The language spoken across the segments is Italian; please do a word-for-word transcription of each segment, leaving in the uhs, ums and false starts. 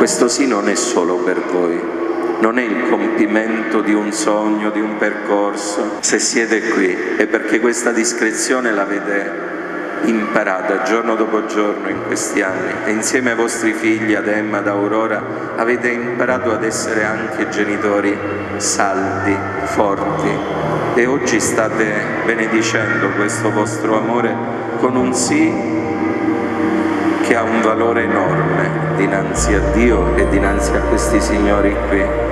Questo sì non è solo per voi, non è il compimento di un sogno, di un percorso. Se siete qui è perché questa discrezione l'avete imparata giorno dopo giorno in questi anni e insieme ai vostri figli, ad Emma, ad Aurora, avete imparato ad essere anche genitori saldi, forti e oggi state benedicendo questo vostro amore con un sì che ha un valore enorme dinanzi a Dio e dinanzi a questi signori qui.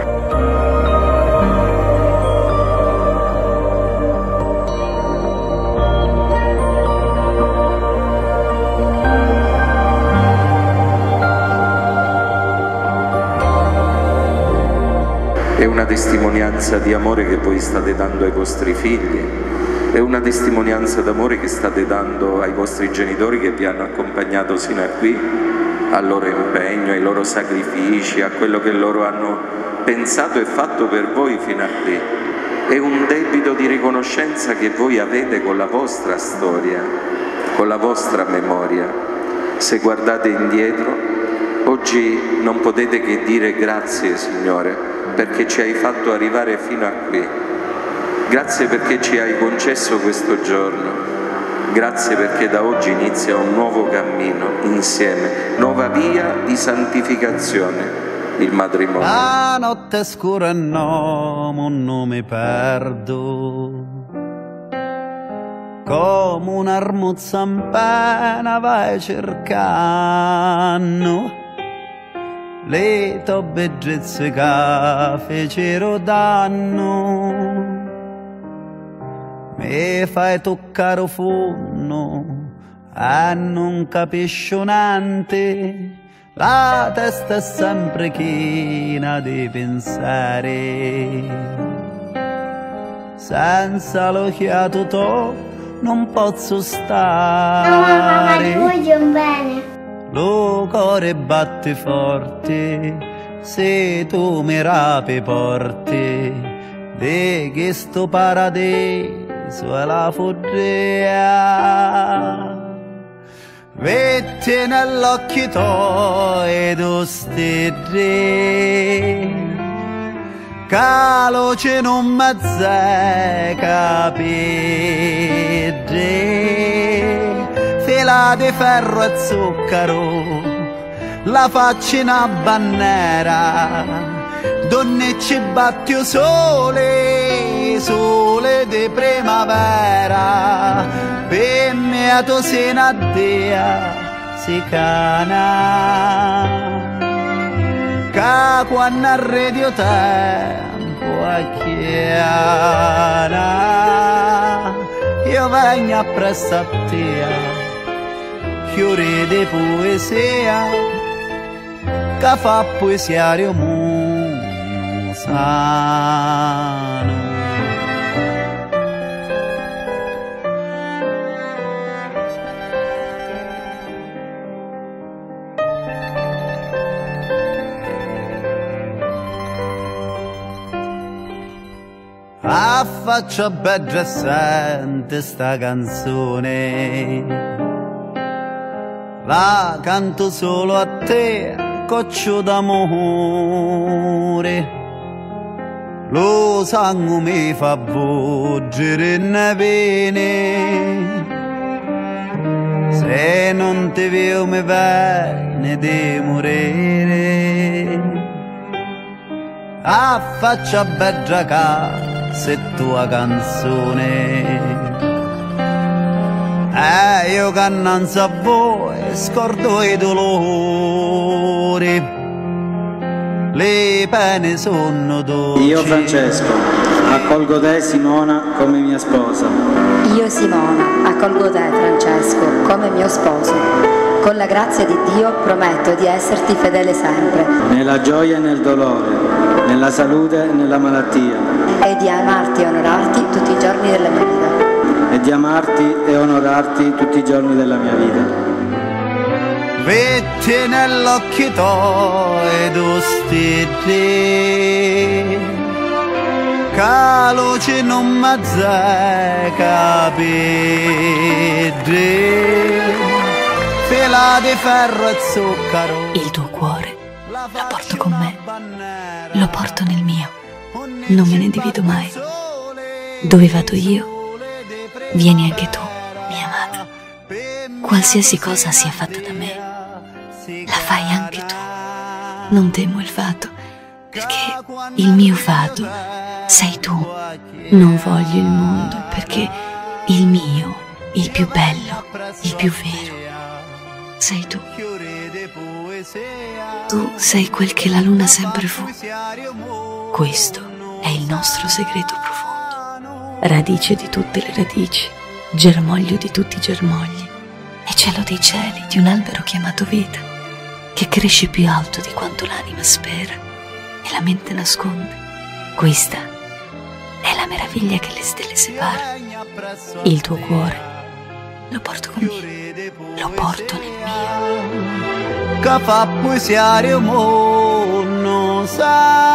È una testimonianza di amore che voi state dando ai vostri figli, è una testimonianza d'amore che state dando ai vostri genitori che vi hanno accompagnato sino a qui, al loro impegno, ai loro sacrifici, a quello che loro hanno pensato e fatto per voi fino a qui. È un debito di riconoscenza che voi avete con la vostra storia, con la vostra memoria. Se guardate indietro, oggi non potete che dire grazie, Signore, perché ci hai fatto arrivare fino a qui. Grazie perché ci hai concesso questo giorno. Grazie perché da oggi inizia un nuovo cammino insieme, nuova via di santificazione, il matrimonio. La notte è scura e no, non mi perdo, come un'armuzza in pena vai cercando le tue bellezze che fecero danno. Mi fai toccare fondo e non capisco niente, la testa è sempre china di pensare. Senza l'occhiato tuo non posso stare. No mamma, ma voglio bene. Lo cuore batte forte se tu mi rapi porti di questo paradiso è la follia. Vedi nell'occhio tuoi tu stelle che la luce non mi zai capire, fila di ferro e zucchero, la faccia in una bandiera, donne ci batte sole, sole di primavera, per me tu sei una dea, si cana, che quando arredio tempo a chiara, io vengo appresso a te, fiore di poesia, che fa poesiario musano. Affaccia bella e sente sta canzone, la canto solo a te, coccio d'amore. Lo sangue mi fa volgere in vene, se non ti vedo mi viene di morire. Affaccia bella ca se tua canzone, e io che non so voi scordo i dolori, le pene sono dolci. Io Francesco accolgo te Simona come mia sposa. Io Simona accolgo te Francesco come mio sposo. Con la grazia di Dio prometto di esserti fedele sempre, nella gioia e nel dolore, nella salute e nella malattia, e di amarti e onorarti tutti i giorni della mia vita. E di amarti e onorarti tutti i giorni della mia vita. Vedi nell'occhio tuoi tu stelle, che la luce non mi zai capire, fila di ferro e zucchero. Il tuo cuore non me ne divido mai. Dove vado io, vieni anche tu, mia amata. Qualsiasi cosa sia fatta da me, la fai anche tu. Non temo il fato, perché il mio fato sei tu. Non voglio il mondo, perché il mio, il più bello, il più vero, sei tu. Tu sei quel che la luna sempre fu. Questo è il nostro segreto profondo, radice di tutte le radici, germoglio di tutti i germogli, e cielo dei cieli di un albero chiamato vita, che cresce più alto di quanto l'anima spera e la mente nasconde. Questa è la meraviglia che le stelle separa. Il tuo cuore lo porto con me, lo porto nel mio. Che fa poesia, mo non sa.